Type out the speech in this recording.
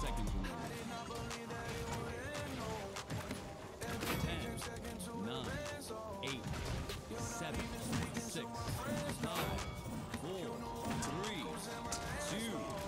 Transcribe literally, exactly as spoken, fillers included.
seconds remaining. ten, nine, eight, seven, six, five, four, three, two,